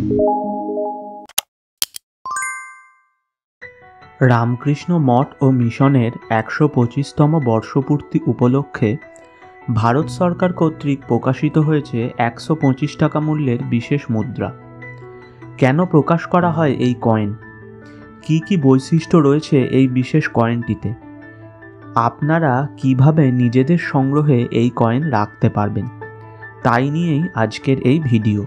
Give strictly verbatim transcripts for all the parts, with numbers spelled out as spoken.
রামকৃষ্ণ মঠ ও মিশনের একশো পঁচিশতম বর্ষপূর্তি উপলক্ষে ভারত সরকার কর্তৃক প্রকাশিত হয়েছে একশো পঁচিশ টাকা মূল্যের বিশেষ মুদ্রা। কেন প্রকাশ করা হয় এই কয়েন? কি কি বৈশিষ্ট্য রয়েছে এই বিশেষ কয়েনটিতে? আপনারা কিভাবে নিজেদের সংগ্রহে এই কয়েন রাখতে পারবেন, তাই নিয়েই আজকের এই ভিডিও।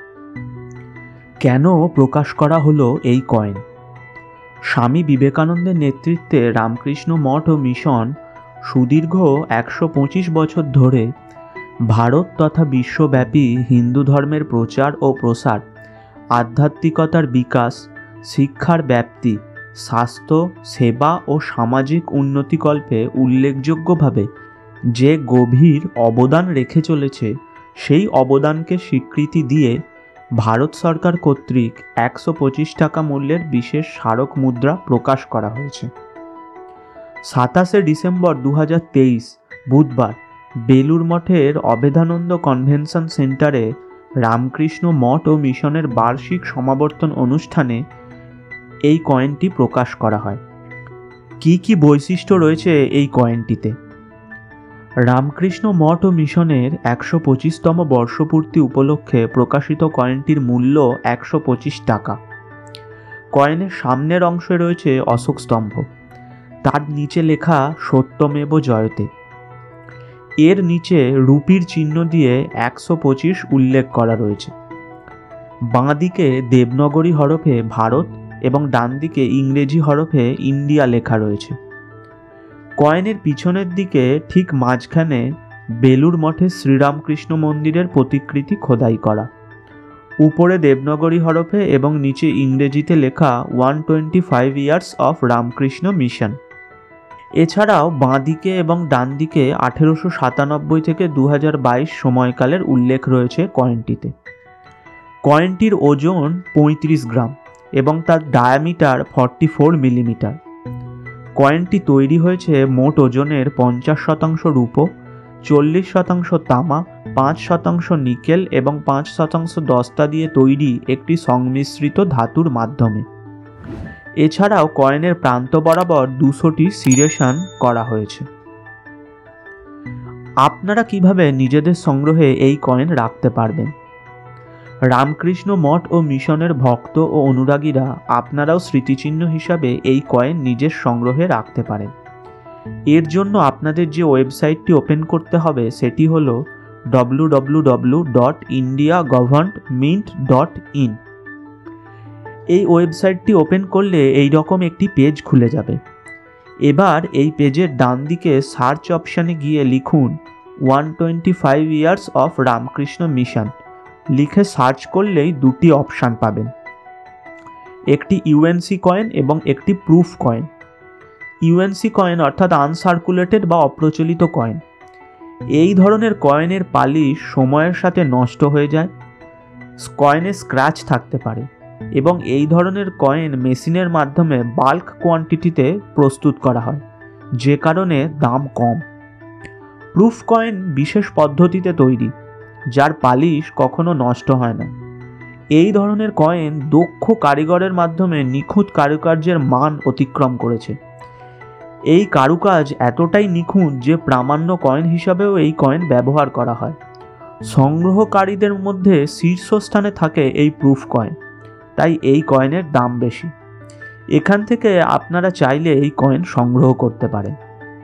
কেন প্রকাশ করা হলো এই কয়েন? স্বামী বিবেকানন্দের নেতৃত্বে রামকৃষ্ণ মঠ ও মিশন সুদীর্ঘ একশো পঁচিশ বছর ধরে ভারত তথা বিশ্বব্যাপী হিন্দু ধর্মের প্রচার ও প্রসার, আধ্যাত্মিকতার বিকাশ, শিক্ষার ব্যাপ্তি, স্বাস্থ্য সেবা ও সামাজিক উন্নতিকল্পে উল্লেখযোগ্যভাবে যে গভীর অবদান রেখে চলেছে, সেই অবদানকে স্বীকৃতি দিয়ে ভারত সরকার কর্তৃক একশো পঁচিশ টাকা মূল্যের বিশেষ স্মারক মুদ্রা প্রকাশ করা হয়েছে। সাতাশে ডিসেম্বর দু হাজার তেইশ বুধবার বেলুর মঠের অভেদানন্দ কনভেনশন সেন্টারে রামকৃষ্ণ মঠ ও মিশনের বার্ষিক সমাবর্তন অনুষ্ঠানে এই কয়েনটি প্রকাশ করা হয়। কি কি বৈশিষ্ট্য রয়েছে এই কয়েনটিতে? রামকৃষ্ণ মঠ ও মিশনের একশো পঁচিশতম বর্ষপূর্তি উপলক্ষে প্রকাশিত কয়েনটির মূল্য একশো পঁচিশ টাকা। কয়েনের সামনের অংশে রয়েছে অশোক স্তম্ভ, তার নিচে লেখা সত্যমেব জয়তে। এর নিচে রুপির চিহ্ন দিয়ে একশো পঁচিশ উল্লেখ করা রয়েছে। বাঁ দিকে দেবনাগরী হরফে ভারত এবং ডান দিকে ইংরেজি হরফে ইন্ডিয়া লেখা রয়েছে। কয়েনের পিছনের দিকে ঠিক মাঝখানে বেলুর মঠে শ্রীরামকৃষ্ণ মন্দিরের প্রতিকৃতি খোদাই করা। উপরে দেবনাগরী হরফে এবং নিচে ইংরেজিতে লেখা one twenty five years of Ramakrishna Mission. এছাড়াও বাঁ দিকে এবং ডান দিকে আঠেরোশো সাতানব্বই থেকে দু হাজার বাইশ সময়কালের উল্লেখ রয়েছে কয়েনটিতে। কয়েনটির ওজন পঁয়ত্রিশ গ্রাম এবং তার ডায়ামিটার ফর্টি ফোর মিলিমিটার। কয়েনটি তৈরি হয়েছে মোট ওজনের পঞ্চাশ শতাংশ রূপো, চল্লিশ শতাংশ তামা, পাঁচ শতাংশ নিকেল এবং পাঁচ শতাংশ দস্তা দিয়ে তৈরি একটি সংমিশ্রিত ধাতুর মাধ্যমে। এছাড়াও কয়েনের প্রান্ত বরাবর দুশোটি সিরেশন করা হয়েছে। আপনারা কিভাবে নিজেদের সংগ্রহে এই কয়েন রাখতে পারবেন? রামকৃষ্ণ মঠ ও মিশনের ভক্ত ও অনুরাগীরা আপনারাও স্মৃতিচিহ্ন হিসাবে এই কয়েন নিজের সংগ্রহে রাখতে পারেন। এর জন্য আপনাদের যে ওয়েবসাইটটি ওপেন করতে হবে সেটি হল W W W dot India governed mint dot in. এই ওয়েবসাইটটি ওপেন করলে এই রকম একটি পেজ খুলে যাবে। এবার এই পেজের ডান দিকে সার্চ অপশানে গিয়ে লিখুন one twenty five years of Ramakrishna Mission. লিখে সার্চ করলেই দুটি অপশান পাবেন, একটি ইউএনসি কয়েন এবং একটি প্রুফ কয়েন। ইউএনসি কয়েন অর্থাৎ আনসার্কুলেটেড বা অপ্রচলিত কয়েন। এই ধরনের কয়েনের পালিশ সময়ের সাথে নষ্ট হয়ে যায়, কয়েনে স্ক্র্যাচ থাকতে পারে এবং এই ধরনের কয়েন মেশিনের মাধ্যমে বাল্ক কোয়ান্টিটিতে প্রস্তুত করা হয়, যে কারণে দাম কম। প্রুফ কয়েন বিশেষ পদ্ধতিতে তৈরি, যার পালিশ কখনো নষ্ট হয় না। এই ধরনের কয়েন দক্ষ কারিগরের মাধ্যমে নিখুঁত কারুকার্যের মান অতিক্রম করেছে। এই কারুকাজ এতটাই নিখুঁত যে প্রামাণ্য কয়েন হিসাবেও এই কয়েন ব্যবহার করা হয়। সংগ্রহকারীদের মধ্যে শীর্ষস্থানে থাকে এই প্রুফ কয়েন, তাই এই কয়েনের দাম বেশি। এখান থেকে আপনারা চাইলে এই কয়েন সংগ্রহ করতে পারেন।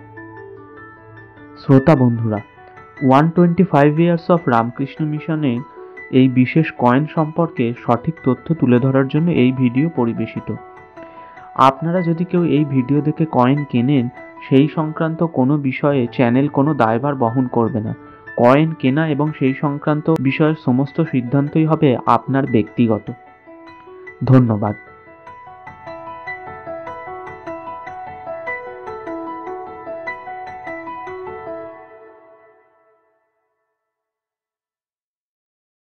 শ্রোতা বন্ধুরা, one twenty five years of Ramakrishna মিশনে এই বিশেষ কয়েন সম্পর্কে সঠিক তথ্য তুলে ধরার জন্য এই ভিডিও পরিবেশিত। আপনারা যদি কেউ এই ভিডিও দেখে কয়েন কেনেন, সেই সংক্রান্ত কোনো বিষয়ে চ্যানেল কোনো দায়ভার বহন করবে না। কয়েন কেনা এবং সেই সংক্রান্ত বিষয়ের সমস্ত সিদ্ধান্তই হবে আপনার ব্যক্তিগত। ধন্যবাদ।